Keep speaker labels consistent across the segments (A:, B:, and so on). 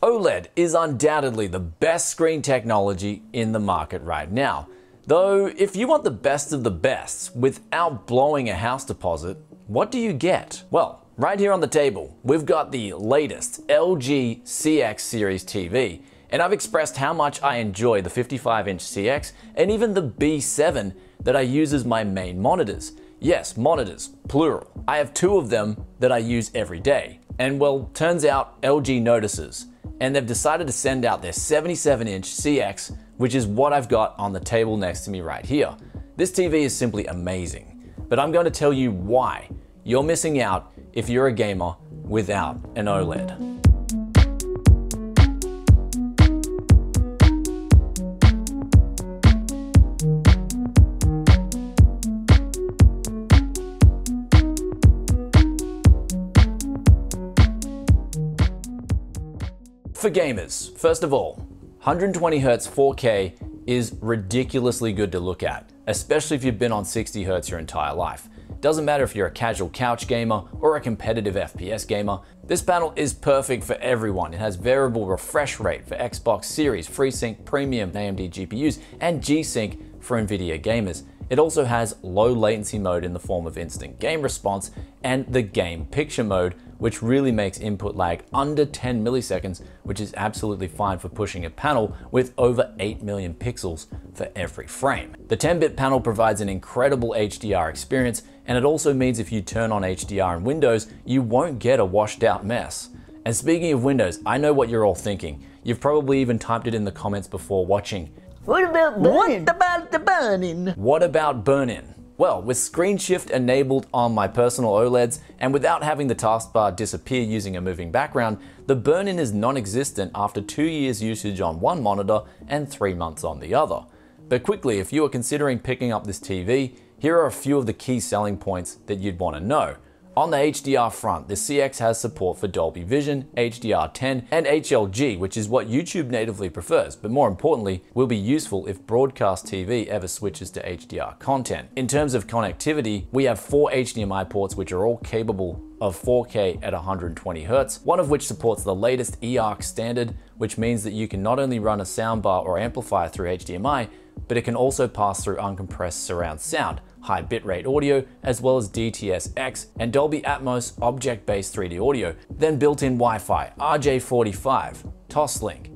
A: OLED is undoubtedly the best screen technology in the market right now. Though, if you want the best of the best without blowing a house deposit, what do you get? Well, right here on the table, we've got the latest LG CX series TV, and I've expressed how much I enjoy the 55-inch CX and even the B7 that I use as my main monitors. Yes, monitors, plural. I have two of them that I use every day. And well, turns out LG notices, and they've decided to send out their 77-inch CX, which is what I've got on the table next to me right here. This TV is simply amazing, but I'm going to tell you why you're missing out if you're a gamer without an OLED. For gamers, first of all, 120Hz 4K is ridiculously good to look at, especially if you've been on 60Hz your entire life. Doesn't matter if you're a casual couch gamer or a competitive FPS gamer, this panel is perfect for everyone. It has variable refresh rate for Xbox Series, FreeSync Premium AMD GPUs, and G-Sync for NVIDIA gamers. It also has low latency mode in the form of instant game response and the game picture mode, which really makes input lag under 10 milliseconds, which is absolutely fine for pushing a panel with over 8 million pixels for every frame. The 10-bit panel provides an incredible HDR experience, and it also means if you turn on HDR in Windows, you won't get a washed out mess. And speaking of Windows, I know what you're all thinking. You've probably even typed it in the comments before watching.
B: What about burn-in? What about the burn-in?
A: What about burn-in? Well, with screen shift enabled on my personal OLEDs and without having the taskbar disappear using a moving background, the burn-in is non-existent after 2 years usage on one monitor and 3 months on the other. But quickly, if you are considering picking up this TV, here are a few of the key selling points that you'd want to know. On the HDR front, the CX has support for Dolby Vision, HDR10, and HLG, which is what YouTube natively prefers, but more importantly, will be useful if broadcast TV ever switches to HDR content. In terms of connectivity, we have 4 HDMI ports which are all capable of 4K at 120Hz, one of which supports the latest eARC standard, which means that you can not only run a soundbar or amplifier through HDMI, but it can also pass through uncompressed surround sound, high bitrate audio, as well as DTS-X and Dolby Atmos object-based 3D audio, then built-in Wi-Fi, RJ45, TOSlink,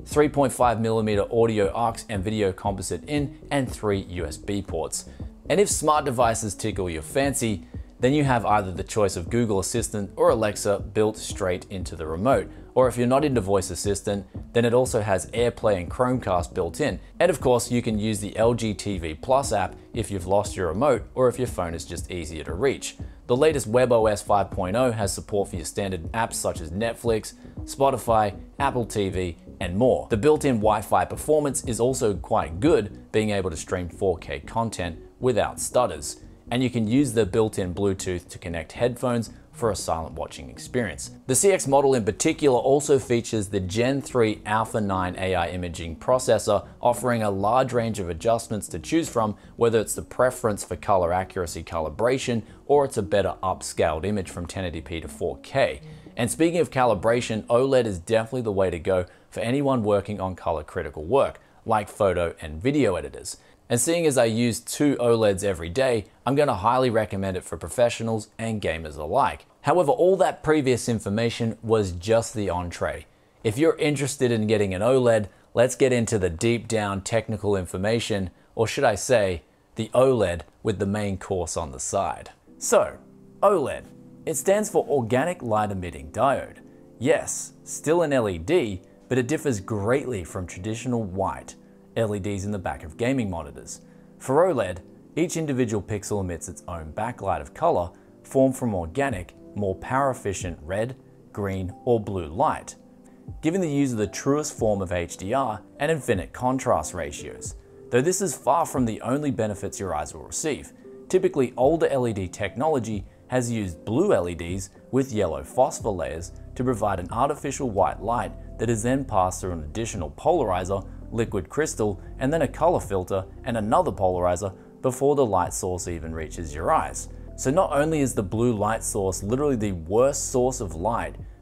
A: 3.5mm audio aux and video composite in, and 3 USB ports. And if smart devices tickle your fancy, then you have either the choice of Google Assistant or Alexa built straight into the remote. Or if you're not into voice assistant, then it also has AirPlay and Chromecast built in. And of course, you can use the LG TV Plus app if you've lost your remote or if your phone is just easier to reach. The latest WebOS 5.0 has support for your standard apps such as Netflix, Spotify, Apple TV, and more. The built-in Wi-Fi performance is also quite good, being able to stream 4K content without stutters. And you can use the built-in Bluetooth to connect headphones for a silent watching experience. The CX model in particular also features the Gen 3 Alpha 9 AI imaging processor, offering a large range of adjustments to choose from, whether it's the preference for color accuracy calibration or it's a better upscaled image from 1080p to 4K. And speaking of calibration, OLED is definitely the way to go for anyone working on color critical work, like photo and video editors. And seeing as I use 2 OLEDs every day, I'm going to highly recommend it for professionals and gamers alike. However, all that previous information was just the entree. If you're interested in getting an OLED, let's get into the deep down technical information, or should I say, the OLED with the main course on the side. So, OLED. It stands for Organic Light Emitting Diode. Yes, still an LED, but it differs greatly from traditional white LEDs in the back of gaming monitors. For OLED, each individual pixel emits its own backlight of color formed from organic, more power-efficient red, green, or blue light, giving the user the truest form of HDR and infinite contrast ratios. Though this is far from the only benefits your eyes will receive. Typically, older LED technology has used blue LEDs with yellow phosphor layers to provide an artificial white light that is then passed through an additional polarizer, liquid crystal, and then a color filter and another polarizer before the light source even reaches your eyes. So not only is the blue light source literally the worst source of light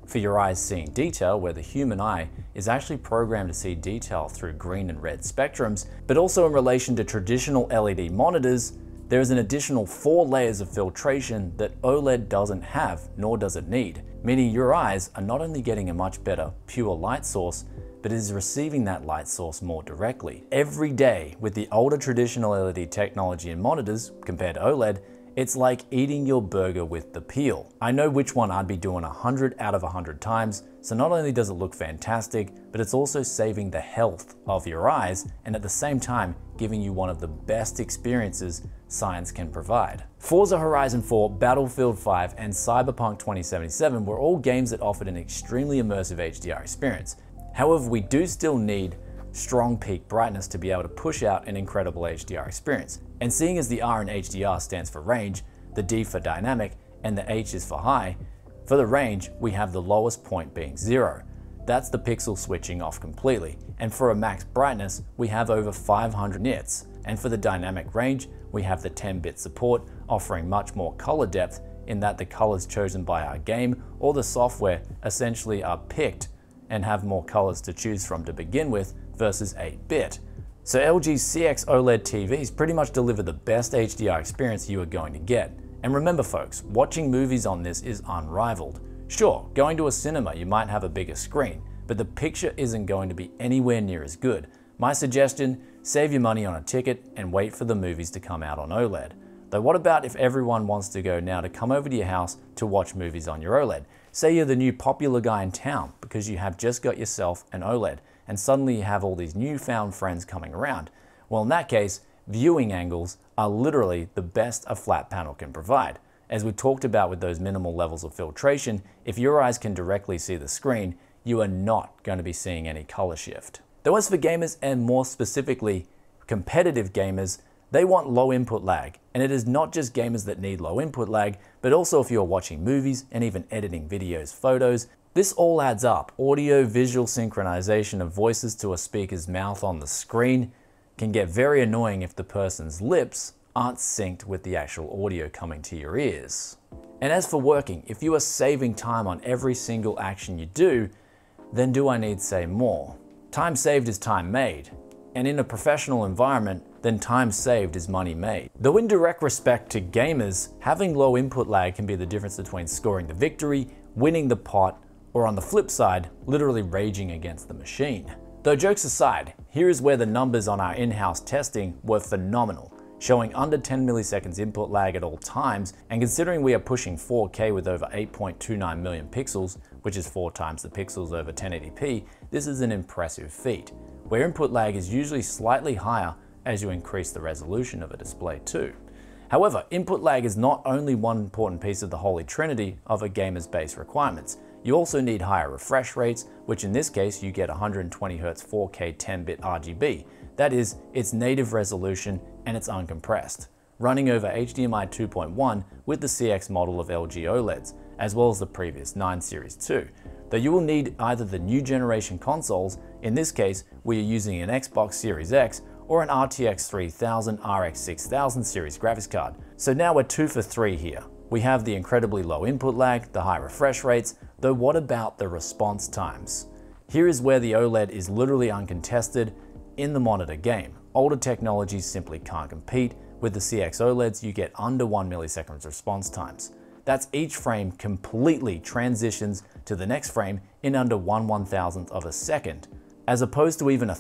A: for your eyes seeing detail, where the human eye is actually programmed to see detail through green and red spectrums, but also in relation to traditional LED monitors, there is an additional 4 layers of filtration that OLED doesn't have, nor does it need, meaning your eyes are not only getting a much better pure light source, but is receiving that light source more directly. Every day with the older traditional LED technology in monitors compared to OLED, it's like eating your burger with the peel. I know which one I'd be doing 100 out of 100 times, so not only does it look fantastic, but it's also saving the health of your eyes and at the same time giving you one of the best experiences science can provide. Forza Horizon 4, Battlefield 5, and Cyberpunk 2077 were all games that offered an extremely immersive HDR experience. However, we do still need strong peak brightness to be able to push out an incredible HDR experience. And seeing as the R in HDR stands for range, the D for dynamic, and the H is for high, for the range, we have the lowest point being 0. That's the pixel switching off completely. And for a max brightness, we have over 500 nits. And for the dynamic range, we have the 10-bit support, offering much more color depth in that the colors chosen by our game or the software essentially are picked and have more colors to choose from to begin with versus 8-bit. So LG CX OLED TVs pretty much deliver the best HDR experience you are going to get. And remember folks, watching movies on this is unrivaled. Sure, going to a cinema you might have a bigger screen, but the picture isn't going to be anywhere near as good. My suggestion, save your money on a ticket and wait for the movies to come out on OLED. Though what about if everyone wants to go now to come over to your house to watch movies on your OLED? Say you're the new popular guy in town because you have just got yourself an OLED and suddenly you have all these newfound friends coming around. Well, in that case, viewing angles are literally the best a flat panel can provide. As we talked about with those minimal levels of filtration, if your eyes can directly see the screen, you are not going to be seeing any color shift. Though as for gamers, and more specifically competitive gamers, they want low input lag. And it is not just gamers that need low input lag, but also if you're watching movies and even editing videos, photos. This all adds up. Audio visual synchronization of voices to a speaker's mouth on the screen can get very annoying if the person's lips aren't synced with the actual audio coming to your ears. And as for working, if you are saving time on every single action you do, then do I need say more? Time saved is time made. And in a professional environment, then time saved is money made. Though in direct respect to gamers, having low input lag can be the difference between scoring the victory, winning the pot, or on the flip side, literally raging against the machine. Though jokes aside, here is where the numbers on our in-house testing were phenomenal, showing under 10 milliseconds input lag at all times, and considering we are pushing 4K with over 8.29 million pixels, which is 4 times the pixels over 1080p, this is an impressive feat, where input lag is usually slightly higher as you increase the resolution of a display too. However, input lag is not only one important piece of the holy trinity of a gamer's base requirements. You also need higher refresh rates, which in this case you get 120Hz 4K 10-bit RGB. That is, its native resolution and it's uncompressed, running over HDMI 2.1 with the CX model of LG OLEDs, as well as the previous 9 Series 2. Though you will need either the new generation consoles, in this case we are using an Xbox Series X, or an RTX 3000 RX 6000 series graphics card. So now we're 2 for 3 here. We have the incredibly low input lag, the high refresh rates, though what about the response times? Here is where the OLED is literally uncontested in the monitor game. Older technologies simply can't compete. With the CX OLEDs, you get under 1 millisecond response times. That's each frame completely transitions to the next frame in under 1/1000th of a second. As opposed to even a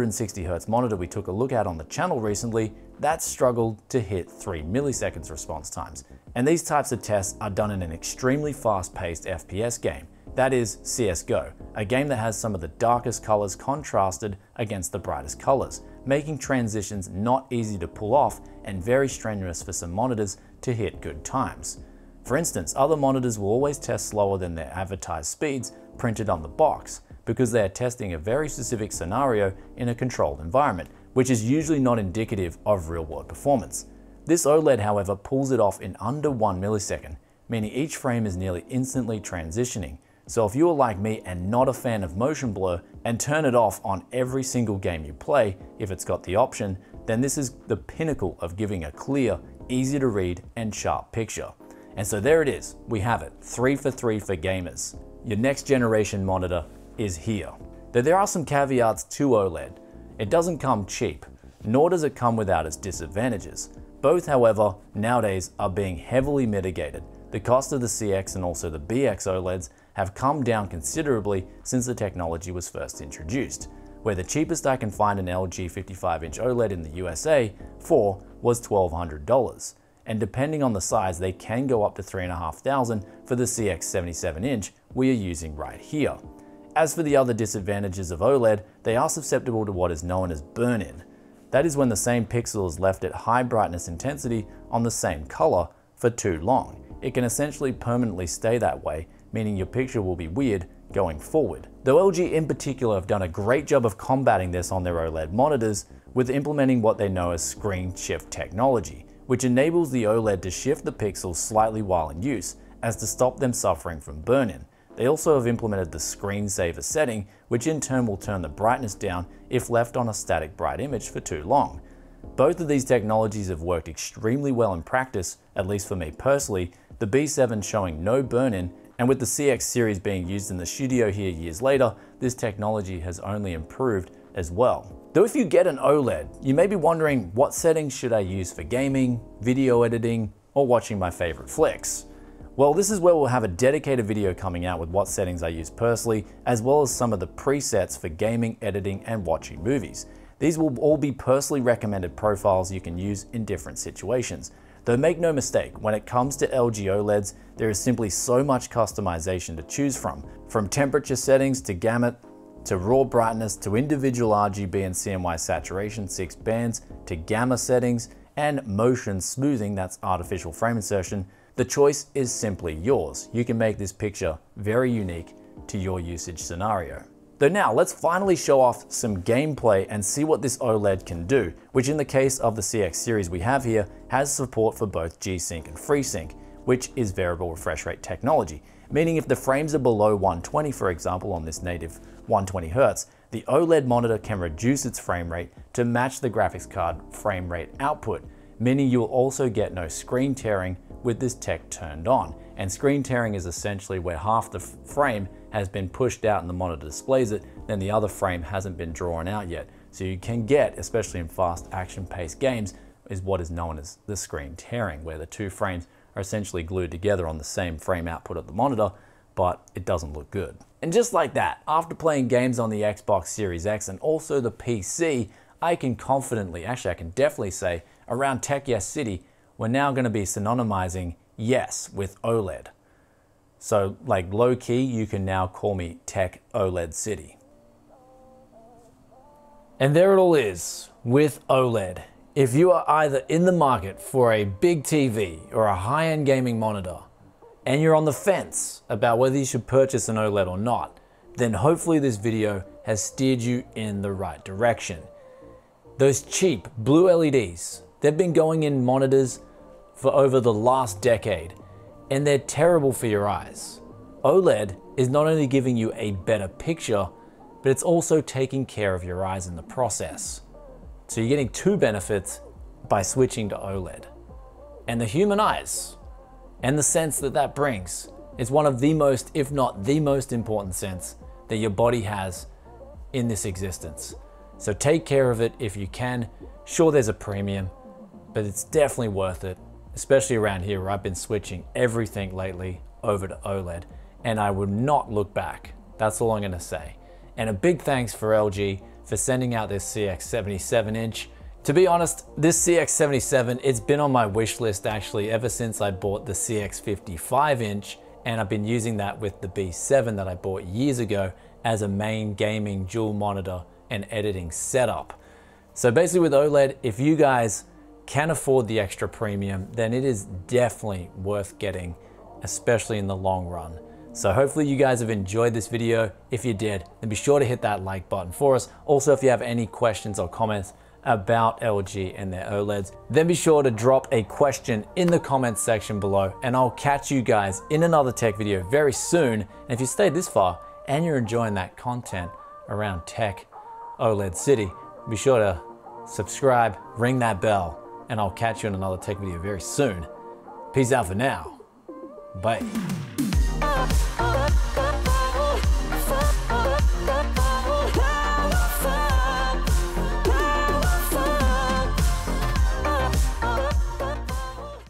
A: 360Hz monitor we took a look at on the channel recently, that struggled to hit 3 milliseconds response times. And these types of tests are done in an extremely fast-paced FPS game. That is CSGO, a game that has some of the darkest colors contrasted against the brightest colors, making transitions not easy to pull off and very strenuous for some monitors to hit good times. For instance, other monitors will always test slower than their advertised speeds printed on the box, because they are testing a very specific scenario in a controlled environment, which is usually not indicative of real-world performance. This OLED, however, pulls it off in under 1 millisecond, meaning each frame is nearly instantly transitioning. So if you are like me and not a fan of motion blur and turn it off on every single game you play, if it's got the option, then this is the pinnacle of giving a clear, easy to read and sharp picture. And so there it is, we have it, 3 for 3 for gamers. your next generation monitor is here. Though there are some caveats to OLED. It doesn't come cheap, nor does it come without its disadvantages. Both, however, nowadays are being heavily mitigated. The cost of the CX and also the BX OLEDs have come down considerably since the technology was first introduced, where the cheapest I can find an LG 55-inch OLED in the USA for was $1,200. And depending on the size, they can go up to $3,500 for the CX77-inch we are using right here. As for the other disadvantages of OLED, they are susceptible to what is known as burn-in. That is when the same pixel is left at high brightness intensity on the same color for too long. It can essentially permanently stay that way, meaning your picture will be weird going forward. Though LG in particular have done a great job of combating this on their OLED monitors with implementing what they know as screen shift technology, which enables the OLED to shift the pixels slightly while in use, as to stop them suffering from burn-in. They also have implemented the screensaver setting, which in turn will turn the brightness down if left on a static bright image for too long. Both of these technologies have worked extremely well in practice, at least for me personally, the B7 showing no burn-in, and with the CX series being used in the studio here years later, this technology has only improved as well. Though if you get an OLED, you may be wondering, what settings should I use for gaming, video editing, or watching my favorite flicks? Well, this is where we'll have a dedicated video coming out with what settings I use personally, as well as some of the presets for gaming, editing, and watching movies. These will all be personally recommended profiles you can use in different situations. Though make no mistake, when it comes to LG OLEDs, there is simply so much customization to choose from temperature settings to gamut, to raw brightness, to individual RGB and CMY saturation 6 bands, to gamma settings, and motion smoothing, that's artificial frame insertion. The choice is simply yours. You can make this picture very unique to your usage scenario. Though now, let's finally show off some gameplay and see what this OLED can do, which in the case of the CX series we have here, has support for both G-Sync and FreeSync, which is variable refresh rate technology, meaning if the frames are below 120, for example, on this native 120 Hz, the OLED monitor can reduce its frame rate to match the graphics card frame rate output, meaning you will also get no screen tearing with this tech turned on. And screen tearing is essentially where half the frame has been pushed out and the monitor displays it, then the other frame hasn't been drawn out yet. So you can get, especially in fast action-paced games, is what is known as the screen tearing, where the two frames are essentially glued together on the same frame output of the monitor, but it doesn't look good. And just like that, after playing games on the Xbox Series X and also the PC, I can confidently, actually I can definitely say, around Tech Yes City, we're now going to be synonymizing yes with OLED. So like low key, you can now call me Tech OLED City. And there it all is with OLED. If you are either in the market for a big TV or a high-end gaming monitor, and you're on the fence about whether you should purchase an OLED or not, then hopefully this video has steered you in the right direction. Those cheap blue LEDs, they've been going in monitors for over the last decade, and they're terrible for your eyes. OLED is not only giving you a better picture, but it's also taking care of your eyes in the process. So you're getting two benefits by switching to OLED. And the human eyes, and the sense that that brings, is one of the most, if not the most important sense that your body has in this existence. So take care of it if you can. Sure, there's a premium, but it's definitely worth it, especially around here where I've been switching everything lately over to OLED, and I would not look back. That's all I'm gonna say. And a big thanks for LG for sending out this CX77-inch. To be honest, this CX77, it's been on my wish list actually ever since I bought the CX55-inch, and I've been using that with the B7 that I bought years ago as a main gaming dual monitor and editing setup. So basically with OLED, if you guys can afford the extra premium, then it is definitely worth getting, especially in the long run. So hopefully you guys have enjoyed this video. If you did, then be sure to hit that like button for us. Also, if you have any questions or comments about LG and their OLEDs, then be sure to drop a question in the comments section below, and I'll catch you guys in another tech video very soon. And if you stayed this far and you're enjoying that content around Tech OLED City, be sure to subscribe, ring that bell, and I'll catch you in another tech video very soon. Peace out for now. Bye.